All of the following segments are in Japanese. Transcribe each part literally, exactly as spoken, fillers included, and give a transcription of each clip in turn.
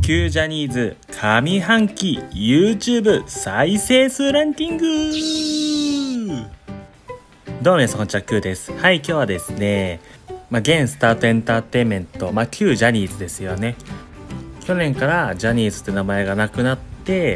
旧ジャニーズ上半期 YouTube 再生数ランキング。どうも皆さんこんにちは、クーです。はい、今日はですね、まあ、現スタートエンターテインメント、まあ、旧ジャニーズですよね。去年からジャニーズって名前がなくなって、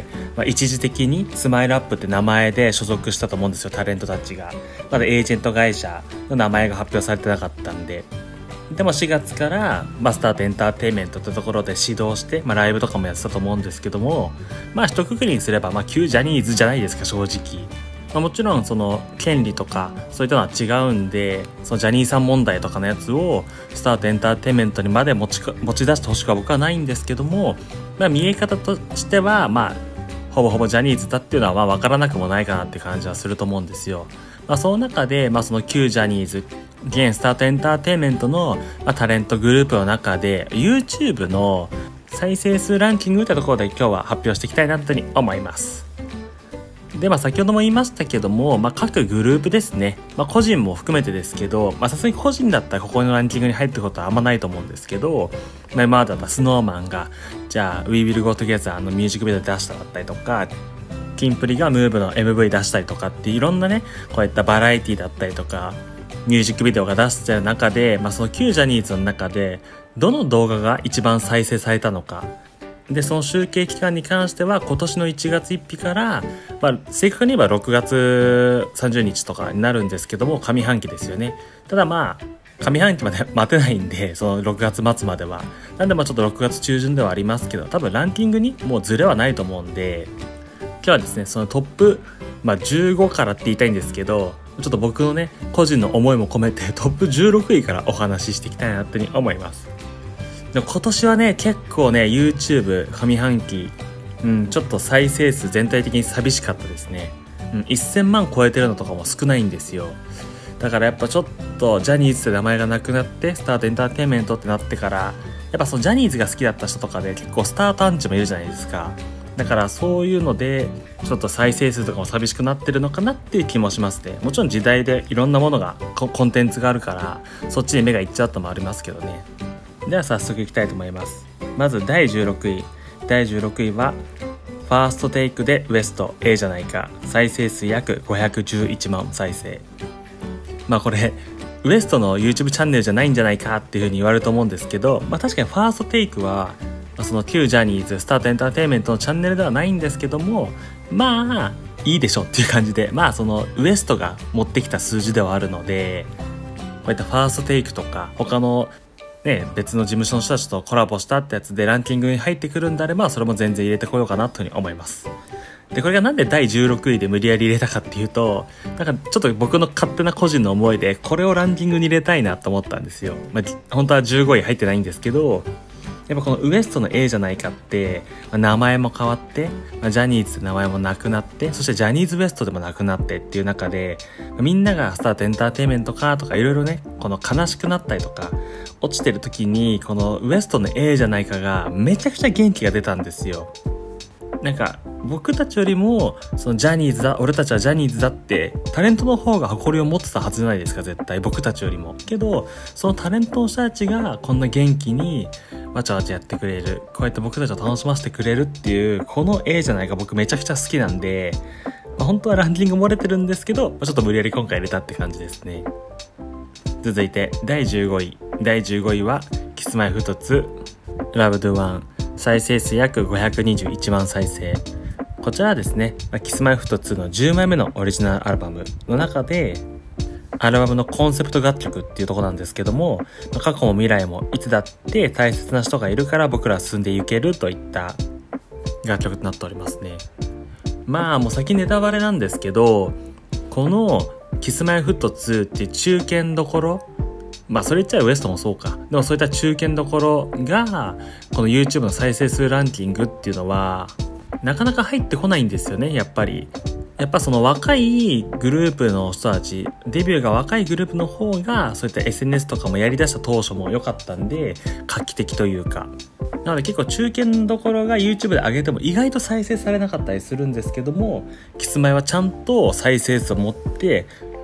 まあ、一時的にスマイルアップって名前で所属したと思うんですよ、タレントたちが。まだエージェント会社の名前が発表されてなかったんで。でもしがつから、まあ、スタートエンターテインメントってところで始動して、まあ、ライブとかもやってたと思うんですけども、まあ一括りにすれば、まあ、旧ジャニーズじゃないですか、正直。まあ、もちろんその権利とかそういったのは違うんで、そのジャニーさん問題とかのやつをスタートエンターテインメントにまで持ちか持ち出してほしくは僕はないんですけども、まあ、見え方としてはまあほぼほぼジャニーズだっていうのはまあ分からなくもないかなって感じはすると思うんですよ。まあ、その中で、まあ、その旧ジャニーズ現スタートエンターテインメントの、まあ、タレントグループの中で YouTube の再生数ランキングってところで今日は発表していきたいなというふうに思います。で、まあ、先ほども言いましたけども、まあ、各グループですね、まあ、個人も含めてですけど、まあ、さすがに個人だったらここのランキングに入ってることはあんまないと思うんですけど、まあ、今までだったら スノーマン がじゃあ We Will Go Together のミュージックビデオ出しただったりとか、キンプリが ムーブ の エムブイ 出したりとかっていろんなね、こういったバラエティだったりとかミュージックビデオが出してる中で、まあ、その旧ジャニーズの中でどの動画が一番再生されたのかで、その集計期間に関しては今年のいちがつついたちから、まあ、正確に言えばろくがつさんじゅうにちとかになるんですけども、上半期ですよね。ただまあ上半期まで待てないんで、そのろくがつまつまではなんでまあちょっとろくがつちゅうじゅんではありますけど、多分ランキングにもうズレはないと思うんで、今日はですねそのトップ、まあ、じゅうごからって言いたいんですけど、ちょっと僕のね個人の思いも込めてトップじゅうろくいからお話ししていきたいなというふうに思います。でも今年はね結構ね YouTube 上半期、うん、ちょっと再生数全体的に寂しかったですね、うん、せんまん超えてるのとかも少ないんですよ。だからやっぱちょっとジャニーズって名前がなくなってスタートエンターテインメントってなってから、やっぱそのジャニーズが好きだった人とかで結構スタートアンチもいるじゃないですか。だからそういうのでちょっと再生数とかも寂しくなってるのかなっていう気もしますね。もちろん時代でいろんなものがコンテンツがあるからそっちに目がいっちゃうともありますけどね。では早速いきたいと思います。まずだいじゅうろくいだいじゅうろくいはファーストテイクでウエスト A じゃないか、再生数約ごひゃくじゅういちまん再生。まあこれウエストの YouTube チャンネルじゃないんじゃないかっていう風に言われると思うんですけど、まあ確かにファーストテイクはその旧ジャニーズスタートエンターテインメントのチャンネルではないんですけども、まあいいでしょっていう感じで、まあそのウエストが持ってきた数字ではあるので、こういったファーストテイクとか他のね別の事務所の人たちとコラボしたってやつでランキングに入ってくるんであれば、それも全然入れてこようかなというふうに思います。でこれがなんでだいじゅうろくいで無理やり入れたかっていうと、なんかちょっと僕の勝手な個人の思いでこれをランキングに入れたいなと思ったんですよ。まあ本当はじゅうごい入ってないんですけど、やっぱこのウエストの A じゃないかって、まあ、名前も変わって、まあ、ジャニーズって名前もなくなって、そしてジャニーズ ウエストでもなくなってっていう中で、まあ、みんながスタートエンターテインメントかとかいろいろね、この悲しくなったりとか落ちてる時にこのウエストの A じゃないかがめちゃくちゃ元気が出たんですよ。なんか僕たちよりもそのジャニーズだ、俺たちはジャニーズだってタレントの方が誇りを持ってたはずじゃないですか、絶対僕たちよりも。けどそのタレントの人たちがこんな元気にわちゃわちゃやってくれる、こうやって僕たちを楽しませてくれるっていうこの A じゃないか僕めちゃくちゃ好きなんで、まあ、本当はランキング漏れてるんですけど、ちょっと無理やり今回入れたって感じですね。続いてだいじゅうごいだいじゅうごいはキスマイフトツ ラブドゥワン、再生数約ごひゃくにじゅういちまん再生。こちらはですね、キスマイフトツのじゅうまいめのオリジナルアルバムの中で、アルバムのコンセプト楽曲っていうところなんですけども、過去も未来もいつだって大切な人がいるから僕らは進んでいけるといった楽曲となっておりますね。まあもう先ネタバレなんですけど、このキスマイフトツっていう中堅どころ、まあそれ言っちゃウエストもそうか、でもそういった中堅どころがこの YouTube の再生数ランキングっていうのはなかなか入ってこないんですよね。やっぱりやっぱその若いグループの人たち、デビューが若いグループの方がそういった エスエヌエス とかもやりだした当初も良かったんで画期的というか、なので結構中堅どころが YouTube で上げても意外と再生されなかったりするんですけども、キスマイはちゃんと再生数を持って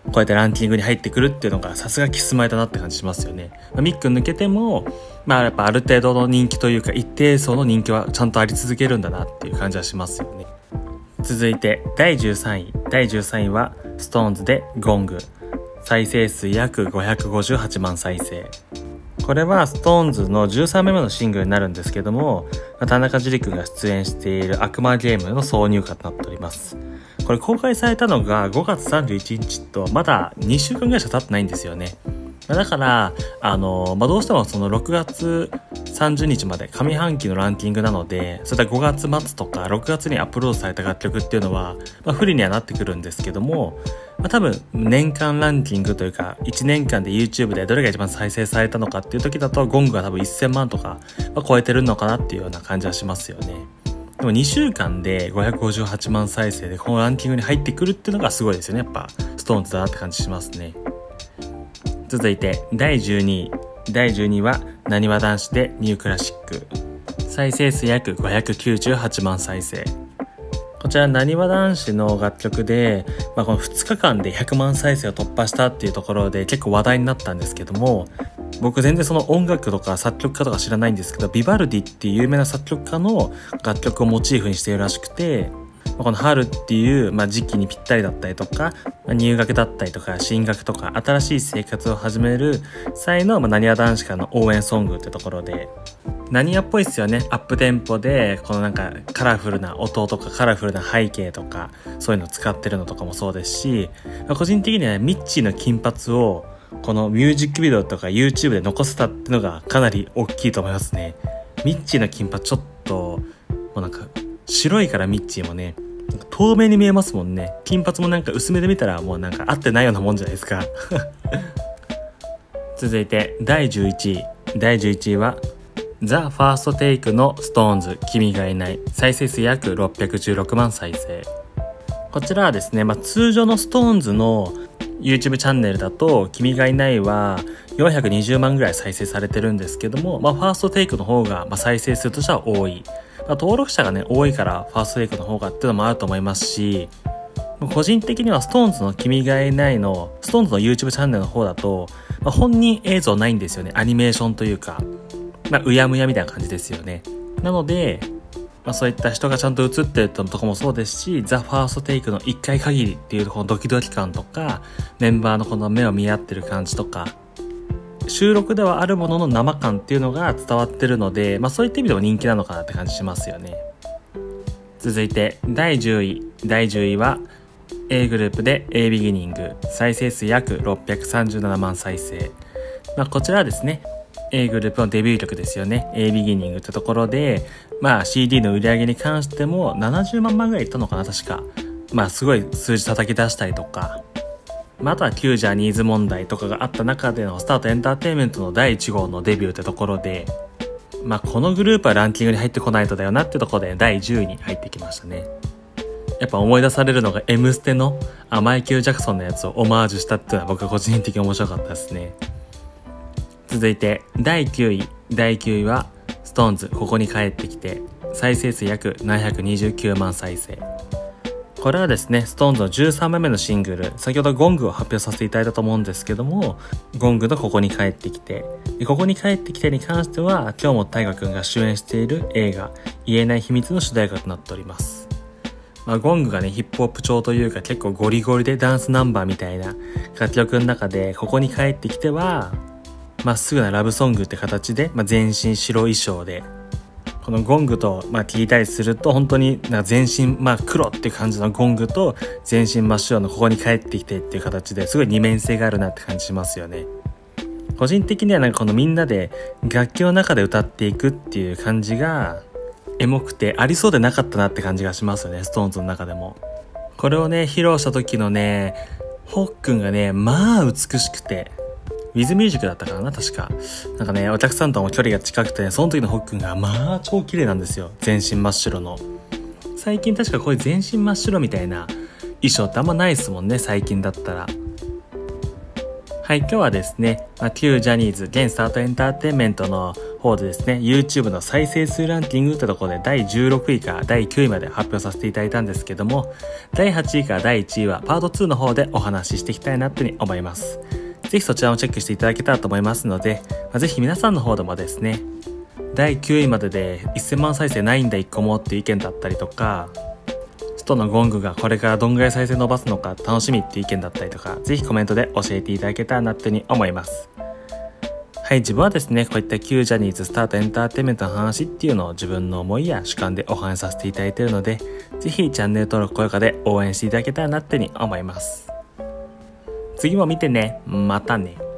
こうやってランキングに入ってくるっていうのがさすがキスマイだなって感じしますよね。まあ、ミック抜けても、まあやっぱある程度の人気というか一定層の人気はちゃんとあり続けるんだなっていう感じはしますよね。続いてだいじゅうさんい。だいじゅうさんいは ストーンズ でゴング。再生数約ごひゃくごじゅうはちまん再生。これは ストーンズ のじゅうさんめいめのシングルになるんですけども、田中樹くんが出演している悪魔ゲームの挿入歌となっております。これ公開されたのがごがつさんじゅういちにちとまだにしゅうかんぐらいしか経ってないんですよね。だから、あの、まあ、どうしてもそのろくがつさんじゅうにちまで上半期のランキングなので、それでごがつまつとかろくがつにアップロードされた楽曲っていうのは、まあ、不利にはなってくるんですけども、まあ、多分年間ランキングというかいちねんかんで YouTube でどれが一番再生されたのかっていう時だとゴングが多分せんまんとか、まあ、超えてるのかなっていうような感じはしますよね。でもにしゅうかんでごひゃくごじゅうはちまん再生でこのランキングに入ってくるっていうのがすごいですよね。やっぱストーンズだなって感じしますね。続いてだいじゅうにい。だいじゅうにいはなにわ男子でニュークラシック。再生数約ごひゃくきゅうじゅうはちまん再生。こちらなにわ男子の楽曲で、まあ、このふつかかんでひゃくまん再生を突破したっていうところで結構話題になったんですけども、僕全然その音楽とか作曲家とか知らないんですけど、ビバルディっていう有名な作曲家の楽曲をモチーフにしているらしくて、この春っていう、まあ、時期にぴったりだったりとか、入学だったりとか進学とか新しい生活を始める際の、まあ、なにわ男子からの応援ソングってところで、なにわっぽいっすよね。アップテンポでこのなんかカラフルな音とかカラフルな背景とかそういうのを使ってるのとかもそうですし、個人的には、ね、ミッチーの金髪をこのミュージックビデオとか YouTube で残せたっていうのがかなり大きいと思いますね。ミッチーの金髪ちょっともうなんか白いから、ミッチーもね透明に見えますもんね。金髪もなんか薄めで見たらもうなんか合ってないようなもんじゃないですか続いてだいじゅういちい。だいじゅういちいはザ・ファーストテイクの ストーンズ 君がいない。再生数約ろっぴゃくじゅうろくまん再生。こちらはですね、まあ、通常の ストーンズ の YouTube チャンネルだと君がいないはよんひゃくにじゅうまんぐらい再生されてるんですけども、まあ、ファーストテイクの方がまあ再生数としては多い。まあ、登録者がね多いからファーストテイクの方がっていうのもあると思いますし、個人的には ストーンズ の君がいないの ストーンズ の YouTube チャンネルの方だと、まあ、本人映像ないんですよね。アニメーションというか、まあ、うやむやみたいな感じですよね。なので、まあ、そういった人がちゃんと映ってるとこもそうですし、ザ・ファーストテイクのいっかい限りっていうこのドキドキ感とか、メンバーのこの目を見合ってる感じとか、収録ではあるものの生感っていうのが伝わってるので、まあそういった意味でも人気なのかなって感じしますよね。続いてだいじゅうい。だいじゅういは A グループで A ビギニング。再生数約ろっぴゃくさんじゅうななまん再生。まあこちらはですね、A グループのデビュー曲ですよね。A ビギニングってところで、まあ シーディー の売り上げに関してもななじゅうまんまんぐらいいったのかな、確か。まあすごい数字叩き出したりとか、まあ、あとは旧ジャニーズ問題とかがあった中でのスタートエンターテインメントのだいいち号のデビューってところで、まあこのグループはランキングに入ってこないとだよなってところでだいじゅういに入ってきましたね。やっぱ思い出されるのが M ステのマイケル・ジャクソンのやつをオマージュしたっていうのは僕は個人的に面白かったですね。続いてだいきゅうい。だいきゅういは ストーンズ ここに帰ってきて。再生数約ななひゃくにじゅうきゅうまん再生。これはですね、ストーンズ のじゅうさんまいめのシングル、先ほどゴングを発表させていただいたと思うんですけども、ゴングのここに帰ってきて、ここに帰ってきてに関しては、今日も大河くんが主演している映画、言えない秘密の主題歌となっております。まあ、ゴングがね、ヒップホップ調というか結構ゴリゴリでダンスナンバーみたいな楽曲の中で、ここに帰ってきては、まっすぐなラブソングって形で、まあ、全身白衣装で、このゴングと、まあ、聞いたりすると本当になんか全身、まあ、黒っていう感じのゴングと全身真っ白のここに帰ってきてっていう形ですごい二面性があるなって感じしますよね。個人的にはなんかこのみんなで楽器の中で歌っていくっていう感じがエモくてありそうでなかったなって感じがしますよね。ストーンズの中でもこれをね披露した時のねホックンがねまあ美しくて、ウィズミュージックだったからな、確か。なんかね、お客さんとも距離が近くて、ね、その時のホックンが、まあ、超綺麗なんですよ。全身真っ白の。最近確かこういう全身真っ白みたいな衣装ってあんまないですもんね、最近だったら。はい、今日はですね、まあ、旧ジャニーズ、現スタートエンターテインメントの方でですね YouTube の再生数ランキングってところでだいじゅうろくいからだいきゅういまで発表させていただいたんですけども、だいはちいからだいいちいはパートツーの方でお話ししていきたいなって思います。ぜひそちらもチェックしていただけたらと思いますので、まあ、ぜひ皆さんの方でもですねだいきゅういまででせんまん再生ないんだいっこもっていう意見だったりとか、ストのゴングがこれからどんぐらい再生伸ばすのか楽しみっていう意見だったりとか、ぜひコメントで教えていただけたらなって思います。はい、自分はですねこういった旧ジャニーズスタートエンターテインメントの話っていうのを自分の思いや主観でお話しさせていただいているので、ぜひチャンネル登録高評価で応援していただけたらなって思います。次も見てね。またね。